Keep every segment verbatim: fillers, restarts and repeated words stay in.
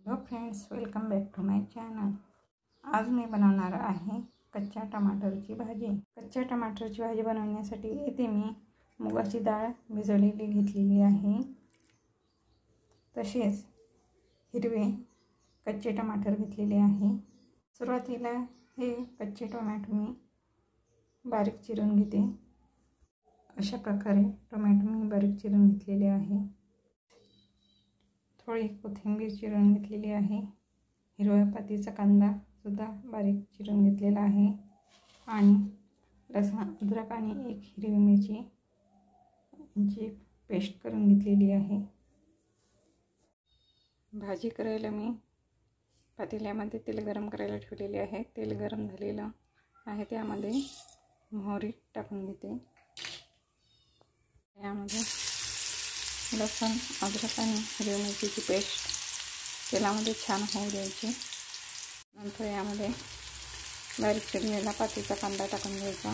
Hello friends, welcome back to my channel. आज मी बनवणार आहे कच्च्या टमाटरची भाजी। कच्च्या टमाटरची भाजी बनवण्यासाठी इथे मी मुगाची डाळ भिजवलेली घेतलेली आहे, तसेच हिरवे कच्चे टमाटर घेतलेले आहे। सुरुवातीला हे कच्चे टोमॅटो मी बारीक चिरून घेते। अशा प्रकारे टोमॅटो मी बारीक चिरून घेतलेले आहे। थोडी कोथिंबीर चिरून घेतलेली आहे। हिरव्या पातीचा कांदा सुद्धा बारीक चिरून घेतलेला आहे आणि लसूण, अद्रक आणि एक हिरवी मिरची यांची पेस्ट करून घेतलेली आहे। भाजी करायला मी पातेल्यामध्ये तेल गरम करायला ठेवलेले आहे। तेल गरम झालेलं आहे, त्यामध्ये मोहरी टाकून घेते। यामध्ये लसूण, अद्रक आणि हिरवी मिरचीची पेस्ट तेलामध्ये छान होऊ द्यायची। नंतर यामध्ये बारीक चिरलेला पातीचा कांदा टाकून घ्यायचा।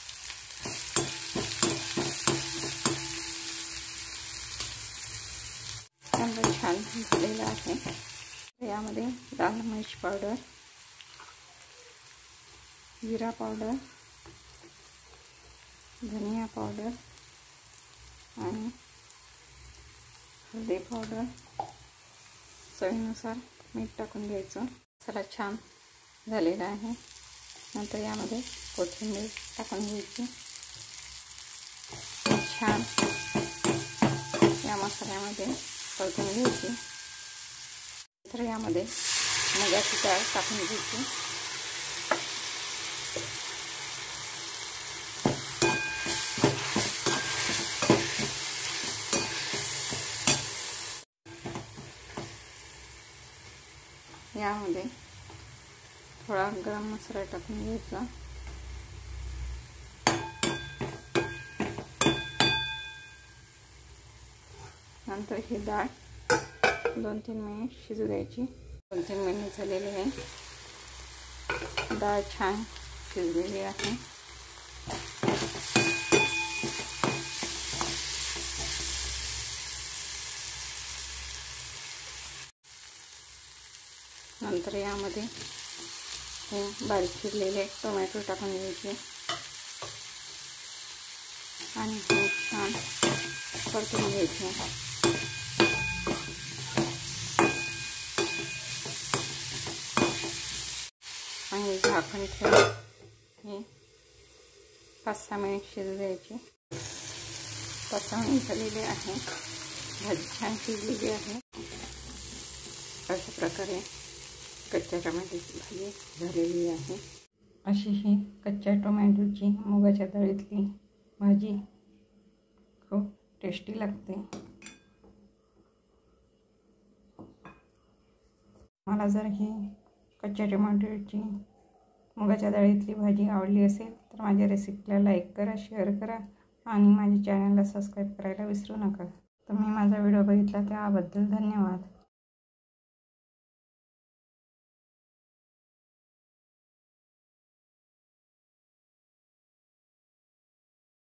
कांदा छान झालेला आहे। यामध्ये लाल मिर्च पावडर, जिरा पावडर, धनिया पावडर आणि हळदी पावडर, चवीनुसार मीठ टाकून घ्यायचं। मसाला छान झालेला आहे। नंतर यामध्ये कोथिंबीर टाकून घ्यायची। छान या मसाल्यामध्ये परतून घ्यायची। नंतर यामध्ये मुगाची डाळ टाकून घ्यायची। यामध्ये थोडा गरम मसाला टाकून घ्यायचा। नंतर ही डाळ दोन तीन मिनिट शिजू द्यायची। दोन तीन मिनिट झालेले आहे। डाळ छान शिजलेली आहे। नंतर यामध्ये हे बारीक चिरलेले टोमॅटो टाकून घ्यायचे आणि हे छान परतून घ्यायचे। आणि झाकण ठेवून हे पाच सहा मिनिट शिजू द्यायचे। पाच सहा मिनिट झालेले आहे। भाजी छान शिजलेली आहे। अशा प्रकारे कच्च्या टोमॅटोची भाजी झालेली आहे। अशी ही कच्च्या टोमॅटोची मुगाच्या डाळीतली भाजी खूप टेस्टी लागते। मला जर ही कच्च्या टोमॅटोची मुगाच्या डाळीतली भाजी आवडली असेल तर माझ्या रेसिपीला लाईक करा, शेअर करा आणि माझ्या चॅनलला सबस्क्राईब करायला विसरू नका। तुम्ही माझा व्हिडिओ बघितला त्याबद्दल धन्यवाद।